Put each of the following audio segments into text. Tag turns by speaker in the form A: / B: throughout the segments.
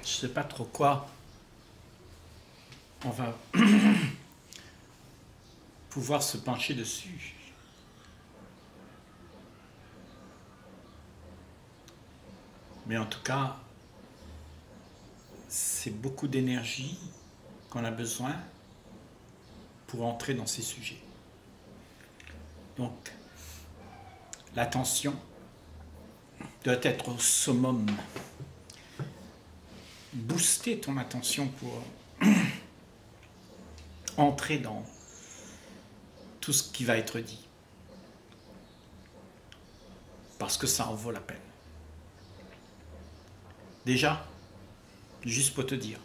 A: je sais pas trop quoi on va pouvoir se pencher dessus. Mais en tout cas, c'est beaucoup d'énergie qu'on a besoin pour entrer dans ces sujets. Donc, l'attention doit être au summum. Booster ton attention pour entrer dans tout ce qui va être dit. Parce que ça en vaut la peine. Déjà, juste pour te dire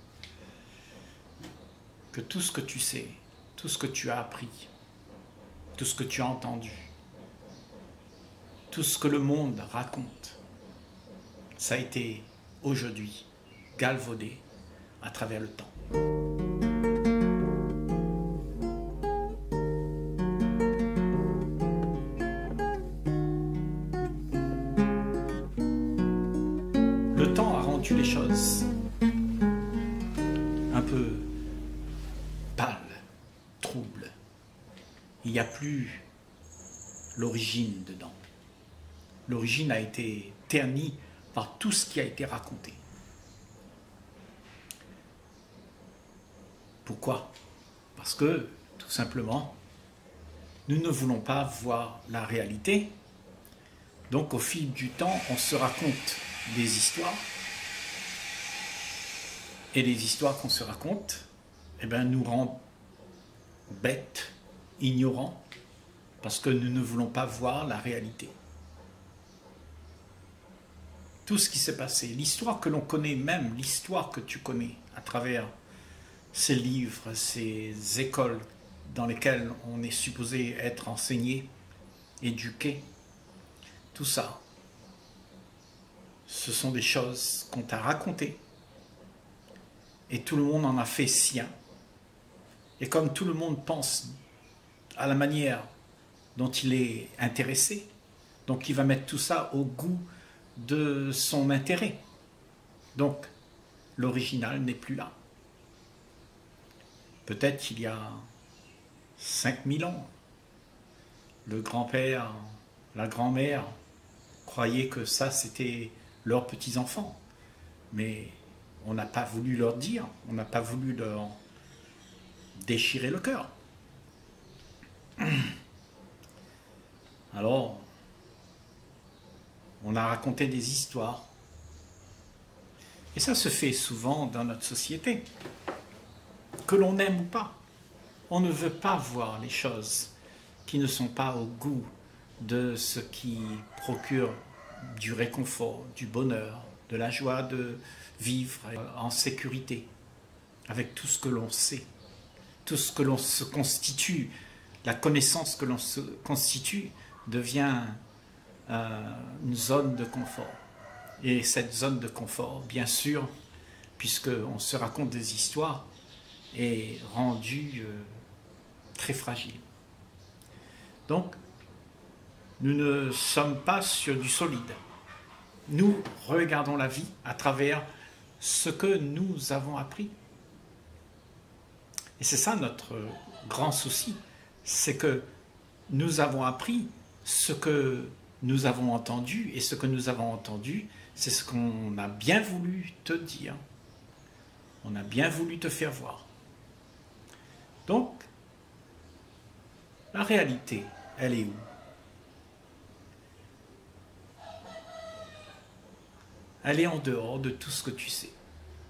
A: que tout ce que tu sais, tout ce que tu as appris, tout ce que tu as entendu, tout ce que le monde raconte, ça a été aujourd'hui galvaudé à travers le temps. Le temps a rendu les choses un peu pâles, troubles. Il n'y a plus l'origine dedans. L'origine a été ternie par tout ce qui a été raconté. Pourquoi? Parce que, tout simplement, nous ne voulons pas voir la réalité. Donc, au fil du temps, on se raconte des histoires. Et les histoires qu'on se raconte, eh bien, nous rendent bêtes, ignorants, parce que nous ne voulons pas voir la réalité. Tout ce qui s'est passé, l'histoire que l'on connaît, même l'histoire que tu connais à travers ces livres, ces écoles dans lesquelles on est supposé être enseigné, éduqué, tout ça, ce sont des choses qu'on t'a racontées et tout le monde en a fait sien. Et comme tout le monde pense à la manière dont il est intéressé, donc il va mettre tout ça au goût de son intérêt. Donc, l'original n'est plus là. Peut-être il y a 5000 ans, le grand-père, la grand-mère croyaient que ça c'était leurs petits-enfants. Mais on n'a pas voulu leur dire, on n'a pas voulu leur déchirer le cœur. Alors, on a raconté des histoires. Et ça se fait souvent dans notre société. Que l'on aime ou pas. On ne veut pas voir les choses qui ne sont pas au goût de ce qui procure du réconfort, du bonheur, de la joie de vivre en sécurité, avec tout ce que l'on sait, tout ce que l'on se constitue, la connaissance que l'on se constitue devient une zone de confort. Et cette zone de confort, bien sûr, puisqu'on se raconte des histoires, est rendue très fragile. Donc, nous ne sommes pas sur du solide. Nous regardons la vie à travers ce que nous avons appris. Et c'est ça notre grand souci, c'est que nous avons appris ce que nous avons entendu, et ce que nous avons entendu, c'est ce qu'on a bien voulu te dire. On a bien voulu te faire voir. Donc, la réalité, elle est où? Elle est en dehors de tout ce que tu sais.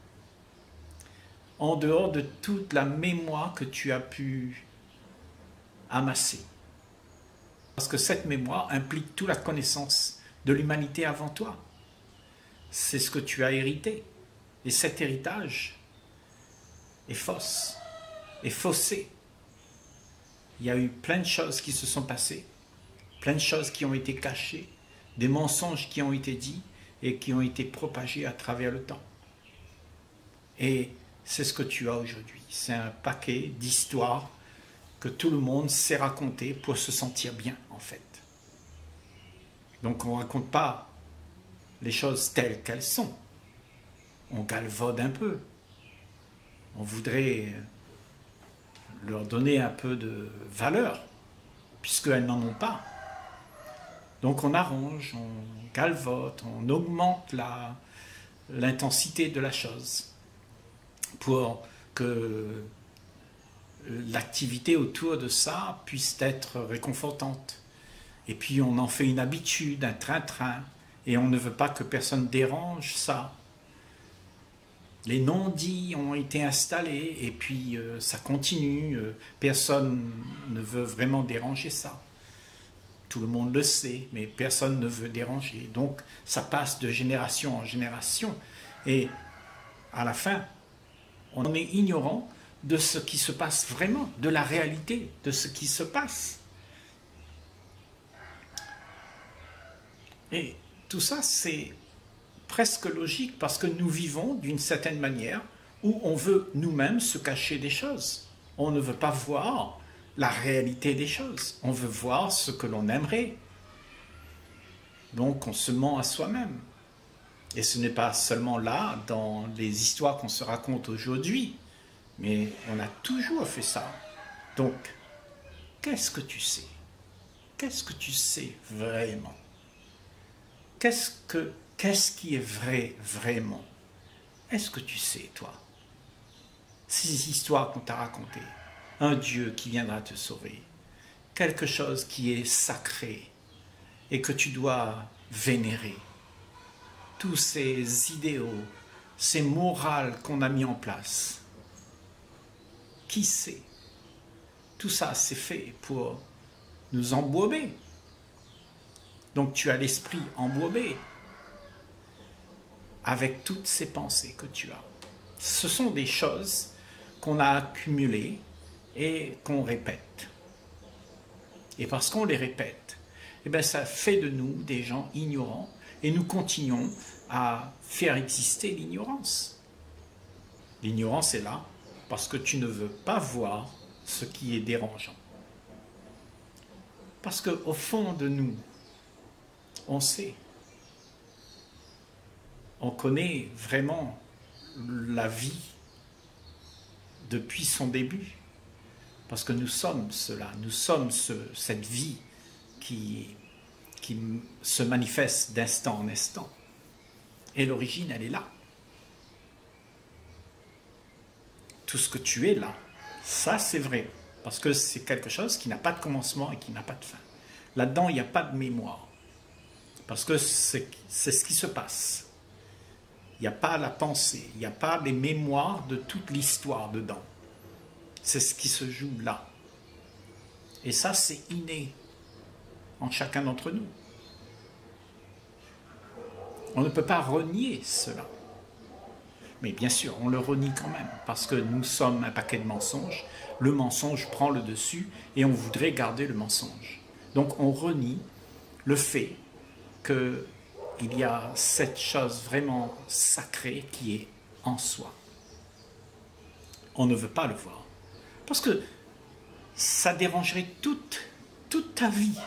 A: En dehors de toute la mémoire que tu as pu amasser. Parce que cette mémoire implique toute la connaissance de l'humanité avant toi. C'est ce que tu as hérité. Et cet héritage est fausse, est faussé. Il y a eu plein de choses qui se sont passées, plein de choses qui ont été cachées, des mensonges qui ont été dits et qui ont été propagés à travers le temps. Et c'est ce que tu as aujourd'hui. C'est un paquet d'histoires que tout le monde sait raconter pour se sentir bien, en fait. Donc on ne raconte pas les choses telles qu'elles sont. on galvaude un peu. On voudrait leur donner un peu de valeur, puisqu'elles n'en ont pas. Donc on arrange, on galvote, on augmente l'intensité de la chose pour que l'activité autour de ça puisse être réconfortante. Et puis on en fait une habitude, un train-train, et on ne veut pas que personne dérange ça. Les non-dits ont été installés, et puis ça continue, personne ne veut vraiment déranger ça. Tout le monde le sait, mais personne ne veut déranger. Donc ça passe de génération en génération, et à la fin, on est ignorant de ce qui se passe vraiment, de la réalité, de ce qui se passe. Et tout ça, c'est presque logique parce que nous vivons d'une certaine manière où on veut nous-mêmes se cacher des choses. On ne veut pas voir la réalité des choses. On veut voir ce que l'on aimerait. Donc on se ment à soi-même. Et ce n'est pas seulement là, dans les histoires qu'on se raconte aujourd'hui, mais on a toujours fait ça. Donc, qu'est-ce que tu sais? Qu'est-ce que tu sais vraiment? Qu'est-ce qui est vrai vraiment? Est-ce que tu sais, toi? Ces histoires qu'on t'a racontées, un Dieu qui viendra te sauver, quelque chose qui est sacré et que tu dois vénérer, tous ces idéaux, ces morales qu'on a mis en place, qui sait? Tout ça, c'est fait pour nous embaumer. Donc tu as l'esprit embauvé avec toutes ces pensées que tu as. Ce sont des choses qu'on a accumulées et qu'on répète. Et parce qu'on les répète, eh bien, ça fait de nous des gens ignorants et nous continuons à faire exister l'ignorance. L'ignorance est là parce que tu ne veux pas voir ce qui est dérangeant. Parce qu'au fond de nous, on sait, on connaît vraiment la vie depuis son début. Parce que nous sommes cela, nous sommes cette vie qui se manifeste d'instant en instant. Et l'origine, elle est là. Tout ce que tu es là, ça c'est vrai. Parce que c'est quelque chose qui n'a pas de commencement et qui n'a pas de fin. Là-dedans, il n'y a pas de mémoire. Parce que c'est ce qui se passe. Il n'y a pas la pensée, il n'y a pas les mémoires de toute l'histoire dedans. C'est ce qui se joue là. Et ça, c'est inné en chacun d'entre nous. On ne peut pas renier cela. Mais bien sûr, on le renie quand même, parce que nous sommes un paquet de mensonges. Le mensonge prend le dessus et on voudrait garder le mensonge. Donc on renie le fait qu'il y a cette chose vraiment sacrée qui est en soi. On ne veut pas le voir. Parce que ça dérangerait toute ta vie.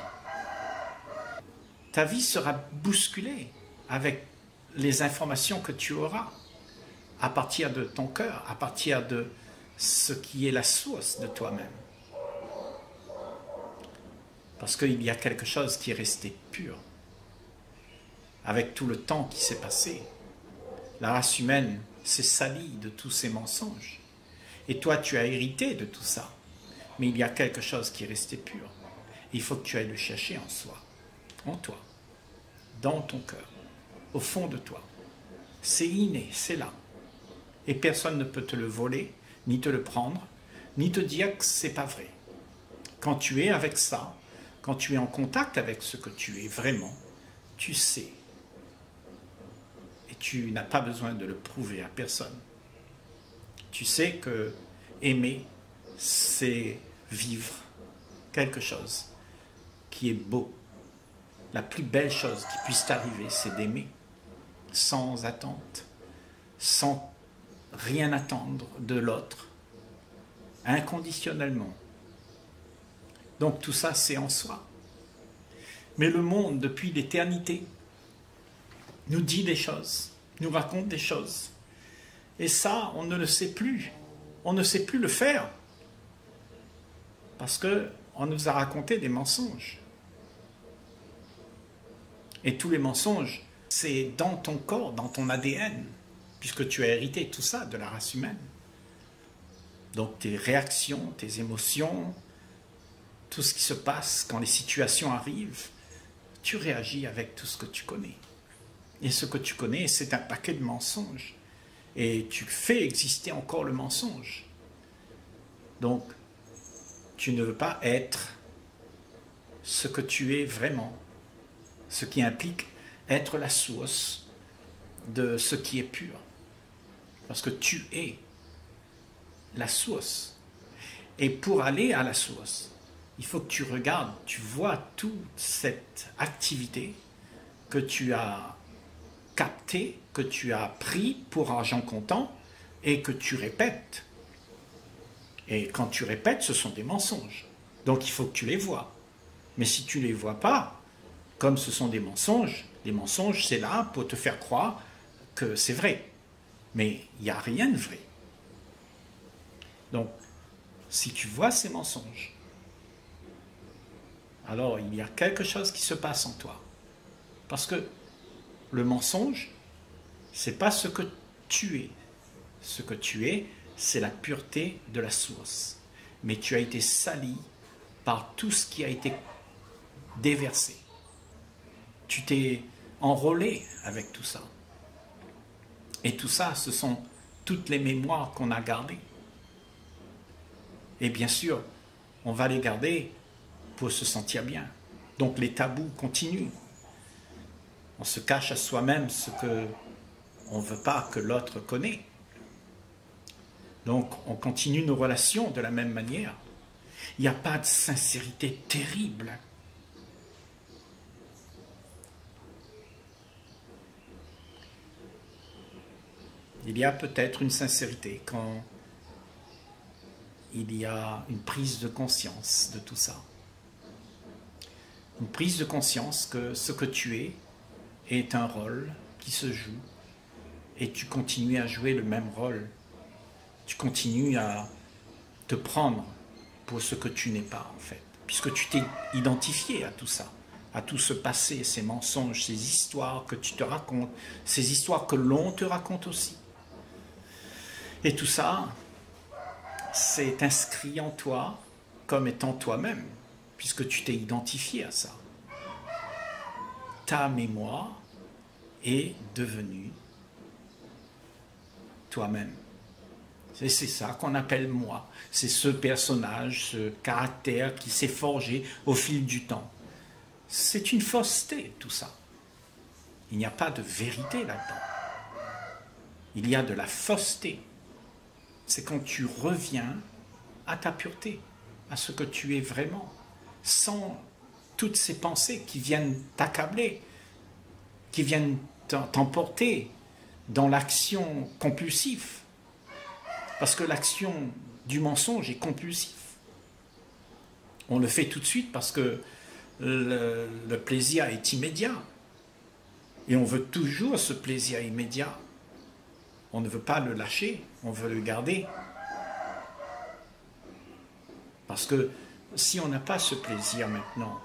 A: Ta vie sera bousculée avec les informations que tu auras à partir de ton cœur, à partir de ce qui est la source de toi-même. Parce qu'il y a quelque chose qui est resté pur. Avec tout le temps qui s'est passé, la race humaine s'est salie de tous ces mensonges. Et toi, tu as hérité de tout ça. Mais il y a quelque chose qui est resté pur. Il faut que tu ailles le chercher en soi, en toi, dans ton cœur, au fond de toi. C'est inné, c'est là. Et personne ne peut te le voler, ni te le prendre, ni te dire que c'est pas vrai. Quand tu es avec ça, quand tu es en contact avec ce que tu es vraiment, tu sais. Et tu n'as pas besoin de le prouver à personne. Tu sais que aimer, c'est vivre quelque chose qui est beau. La plus belle chose qui puisse t'arriver, c'est d'aimer, sans attente, sans rien attendre de l'autre, inconditionnellement. Donc tout ça, c'est en soi. Mais le monde, depuis l'éternité, nous dit des choses, nous raconte des choses, Et ça, on ne le sait plus. On ne sait plus le faire. Parce qu'on nous a raconté des mensonges. Et tous les mensonges, c'est dans ton corps, dans ton ADN, puisque tu as hérité tout ça de la race humaine. Donc tes réactions, tes émotions, tout ce qui se passe quand les situations arrivent, tu réagis avec tout ce que tu connais. Et ce que tu connais, c'est un paquet de mensonges. Et tu fais exister encore le mensonge. Donc, tu ne veux pas être ce que tu es vraiment. Ce qui implique être la source de ce qui est pur. Parce que tu es la source. Et pour aller à la source, il faut que tu regardes, tu vois toute cette activité que tu as captée, que tu as pris pour argent comptant et que tu répètes. Et quand tu répètes, ce sont des mensonges. Donc il faut que tu les vois. Mais si tu ne les vois pas, comme ce sont des mensonges, c'est là pour te faire croire que c'est vrai. Mais il n'y a rien de vrai. Donc, si tu vois ces mensonges, alors il y a quelque chose qui se passe en toi. Parce que le mensonge, ce n'est pas ce que tu es. Ce que tu es, c'est la pureté de la source. Mais tu as été sali par tout ce qui a été déversé. Tu t'es enrôlé avec tout ça. Et tout ça, ce sont toutes les mémoires qu'on a gardées. Et bien sûr, on va les garder pour se sentir bien. Donc les tabous continuent. On se cache à soi-même ce qu'on ne veut pas que l'autre connaisse. Donc on continue nos relations de la même manière. Il n'y a pas de sincérité terrible. Il y a peut-être une sincérité quand il y a une prise de conscience de tout ça. Une prise de conscience que ce que tu es est un rôle qui se joue et tu continues à jouer le même rôle. Tu continues à te prendre pour ce que tu n'es pas en fait, puisque tu t'es identifié à tout ça, à tout ce passé, ces mensonges, ces histoires que tu te racontes, ces histoires que l'on te raconte aussi. Et tout ça, c'est inscrit en toi comme étant toi-même, puisque tu t'es identifié à ça. Ta mémoire est devenue toi-même. C'est ça qu'on appelle moi. C'est ce personnage, ce caractère qui s'est forgé au fil du temps. C'est une fausseté, tout ça. Il n'y a pas de vérité là-dedans. Il y a de la fausseté. C'est quand tu reviens à ta pureté, à ce que tu es vraiment, sans toutes ces pensées qui viennent t'accabler, qui viennent t'emporter dans l'action compulsive. Parce que l'action du mensonge est compulsive. On le fait tout de suite parce que le plaisir est immédiat. Et on veut toujours ce plaisir immédiat. On ne veut pas le lâcher, on veut le garder. Parce que si on n'a pas ce plaisir maintenant,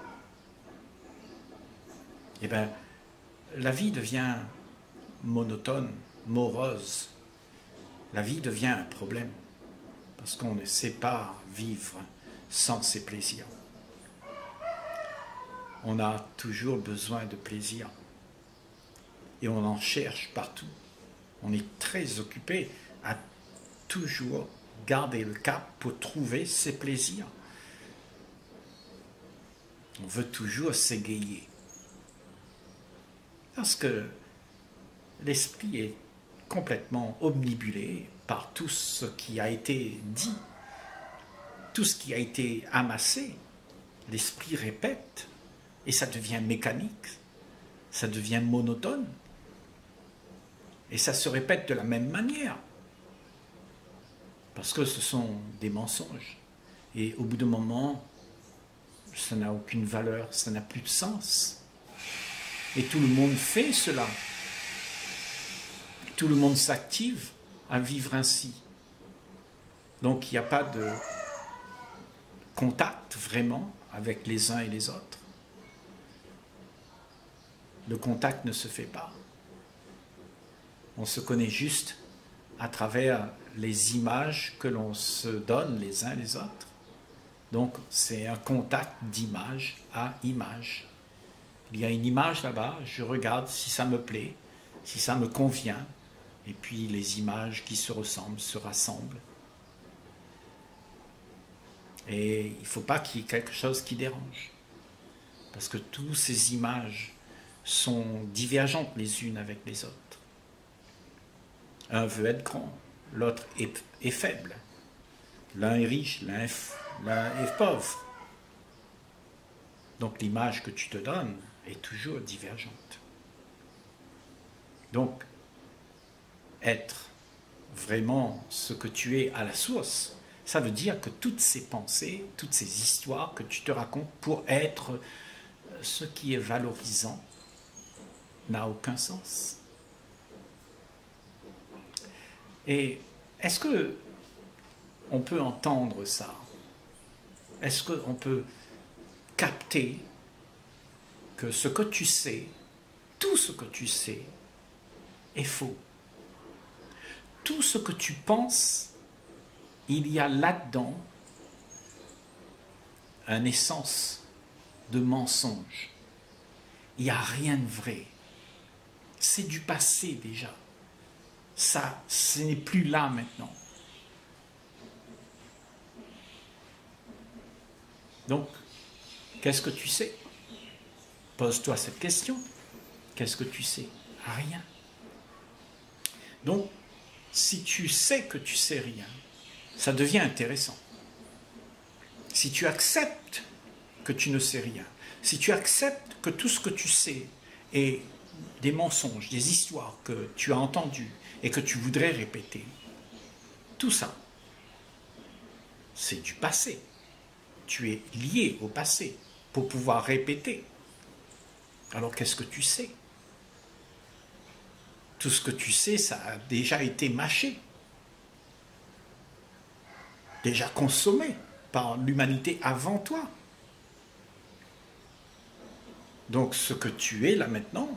A: eh bien, la vie devient monotone, morose. La vie devient un problème. Parce qu'on ne sait pas vivre sans ces plaisirs. On a toujours besoin de plaisir. Et on en cherche partout. On est très occupé à toujours garder le cap pour trouver ses plaisirs. On veut toujours s'égayer. Parce que l'esprit est complètement omnibulé par tout ce qui a été dit, tout ce qui a été amassé. L'esprit répète et ça devient mécanique, ça devient monotone. Et ça se répète de la même manière. Parce que ce sont des mensonges. Et au bout d'un moment, ça n'a aucune valeur, ça n'a plus de sens. Et tout le monde fait cela. Tout le monde s'active à vivre ainsi. Donc il n'y a pas de contact vraiment avec les uns et les autres. Le contact ne se fait pas. On se connaît juste à travers les images que l'on se donne les uns les autres. Donc c'est un contact d'image à image. Il y a une image là-bas, je regarde si ça me plaît, si ça me convient, et puis les images qui se ressemblent se rassemblent. Et il ne faut pas qu'il y ait quelque chose qui dérange. Parce que toutes ces images sont divergentes les unes avec les autres. Un veut être grand, l'autre est faible. L'un est riche, l'un est pauvre. Donc l'image que tu te donnes est toujours divergente. Donc, être vraiment ce que tu es à la source, ça veut dire que toutes ces pensées, toutes ces histoires que tu te racontes pour être ce qui est valorisant n'a aucun sens. Et est-ce que on peut entendre ça? Est-ce qu'on peut capter que ce que tu sais, tout ce que tu sais, est faux? Tout ce que tu penses, il y a là-dedans une essence de mensonge. Il n'y a rien de vrai. C'est du passé déjà. Ça, ce n'est plus là maintenant. Donc, qu'est-ce que tu sais? Pose-toi cette question. Qu'est-ce que tu sais? Rien. Donc, si tu sais que tu sais rien, ça devient intéressant. Si tu acceptes que tu ne sais rien, si tu acceptes que tout ce que tu sais est des mensonges, des histoires que tu as entendues et que tu voudrais répéter, tout ça, c'est du passé. Tu es lié au passé pour pouvoir répéter. Alors qu'est-ce que tu sais? Tout ce que tu sais, ça a déjà été mâché, déjà consommé par l'humanité avant toi. Donc ce que tu es là maintenant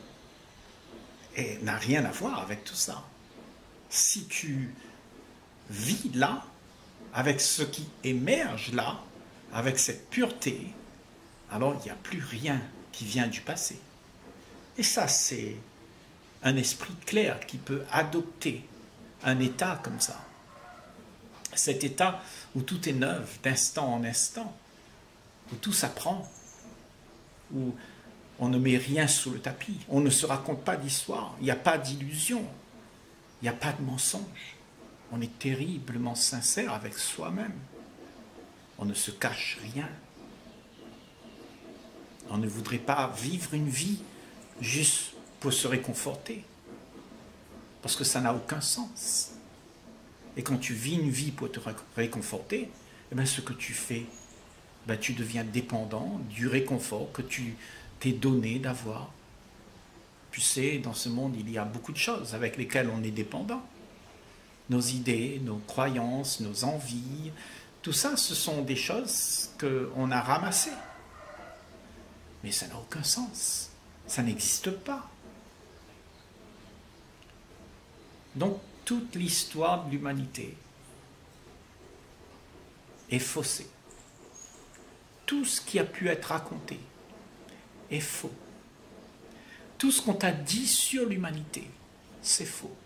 A: n'a rien à voir avec tout ça. Si tu vis là, avec ce qui émerge là, avec cette pureté, alors il n'y a plus rien qui vient du passé. Et ça, c'est un esprit clair qui peut adopter un état comme ça. Cet état où tout est neuf, d'instant en instant, où tout s'apprend, où on ne met rien sous le tapis, on ne se raconte pas d'histoire, il n'y a pas d'illusion, il n'y a pas de mensonge. On est terriblement sincère avec soi-même. On ne se cache rien. On ne voudrait pas vivre une vie juste pour se réconforter. Parce que ça n'a aucun sens. Et quand tu vis une vie pour te réconforter, eh bien ce que tu fais, ben tu deviens dépendant du réconfort que tu t'es donné d'avoir. Tu sais, dans ce monde, il y a beaucoup de choses avec lesquelles on est dépendant. Nos idées, nos croyances, nos envies, tout ça, ce sont des choses qu'on a ramassées. Mais ça n'a aucun sens. Ça n'existe pas. Donc, toute l'histoire de l'humanité est faussée. Tout ce qui a pu être raconté est faux. Tout ce qu'on t'a dit sur l'humanité, c'est faux.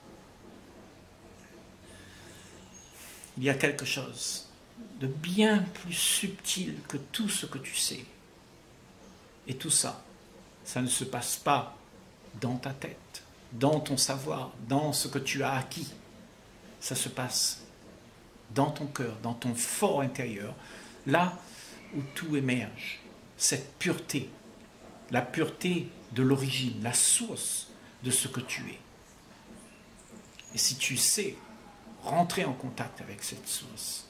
A: Il y a quelque chose de bien plus subtil que tout ce que tu sais. Et tout ça, ça ne se passe pas dans ta tête, dans ton savoir, dans ce que tu as acquis. Ça se passe dans ton cœur, dans ton fort intérieur, là où tout émerge, cette pureté, la pureté de l'origine, la source de ce que tu es. Et si tu sais rentrer en contact avec cette source,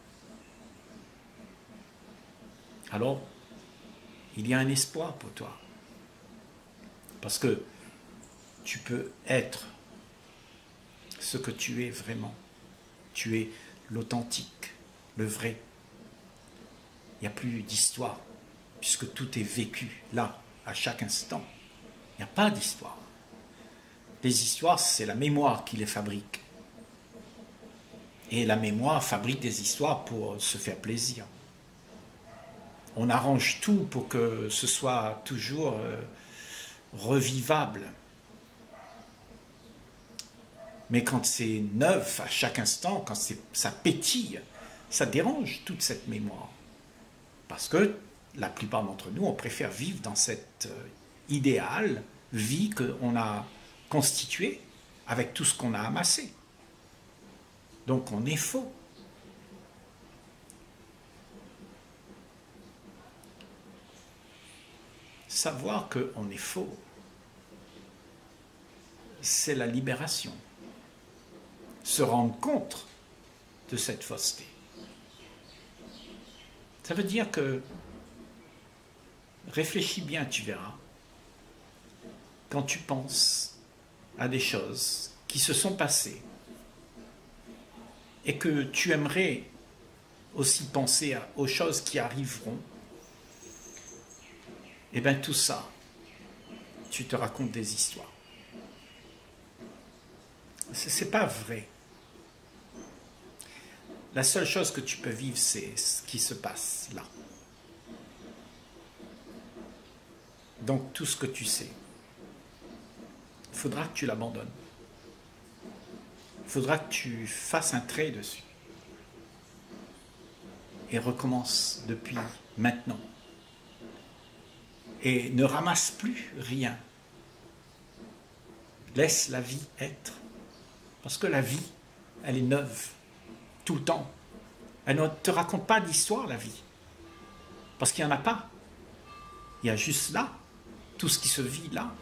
A: alors il y a un espoir pour toi. Parce que tu peux être ce que tu es vraiment. Tu es l'authentique, le vrai. Il n'y a plus d'histoire, puisque tout est vécu là, à chaque instant. Il n'y a pas d'histoire. Les histoires, c'est la mémoire qui les fabrique. Et la mémoire fabrique des histoires pour se faire plaisir. On arrange tout pour que ce soit toujours revivable. Mais quand c'est neuf à chaque instant, quand ça pétille, ça dérange toute cette mémoire. Parce que la plupart d'entre nous, on préfère vivre dans cette idéale vie qu'on a constituée avec tout ce qu'on a amassé. Donc on est faux. Savoir qu'on est faux, c'est la libération. Se rendre compte de cette fausseté. Ça veut dire que, réfléchis bien, tu verras, quand tu penses à des choses qui se sont passées et que tu aimerais aussi penser aux choses qui arriveront, et bien tout ça, tu te racontes des histoires. C'est pas vrai. La seule chose que tu peux vivre, c'est ce qui se passe là. Donc tout ce que tu sais, il faudra que tu l'abandonnes. Il faudra que tu fasses un trait dessus. Et recommence depuis maintenant. Et ne ramasse plus rien. Laisse la vie être. Parce que la vie, elle est neuve. Tout le temps. Elle ne te raconte pas d'histoire, la vie. Parce qu'il n'y en a pas. Il y a juste là. Tout ce qui se vit là.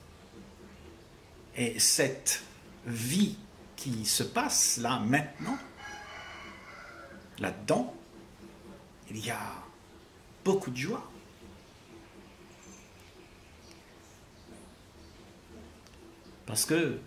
A: Et cette vie qui se passe là, maintenant, là-dedans, il y a beaucoup de joie. Parce que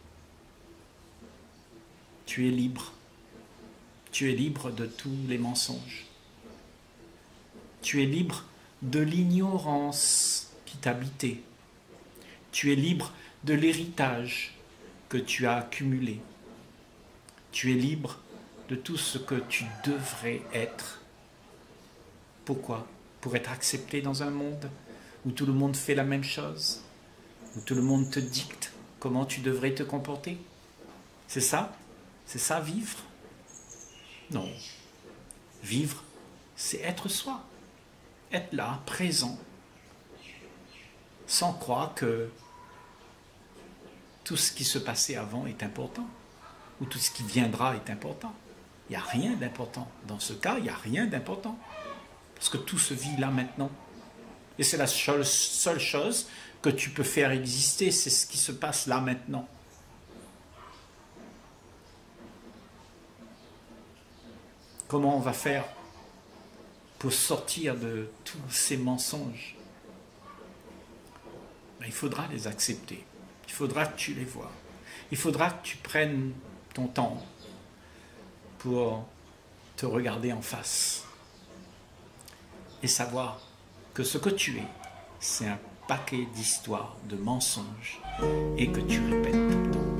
A: tu es libre. Tu es libre de tous les mensonges. Tu es libre de l'ignorance qui t'habitait. Tu es libre de l'héritage que tu as accumulé. Tu es libre de tout ce que tu devrais être. Pourquoi? Pour être accepté dans un monde où tout le monde fait la même chose, où tout le monde te dicte comment tu devrais te comporter. C'est ça? C'est ça, vivre? Non. Vivre, c'est être soi. Être là, présent, sans croire que tout ce qui se passait avant est important, ou tout ce qui viendra est important. Il n'y a rien d'important. Dans ce cas, il n'y a rien d'important. Parce que tout se vit là maintenant. Et c'est la seule chose que tu peux faire exister, c'est ce qui se passe là maintenant. Comment on va faire pour sortir de tous ces mensonges? Ben, il faudra les accepter. Il faudra que tu les vois. Il faudra que tu prennes ton temps pour te regarder en face et savoir que ce que tu es, c'est un paquet d'histoires, de mensonges et que tu répètes tout le temps.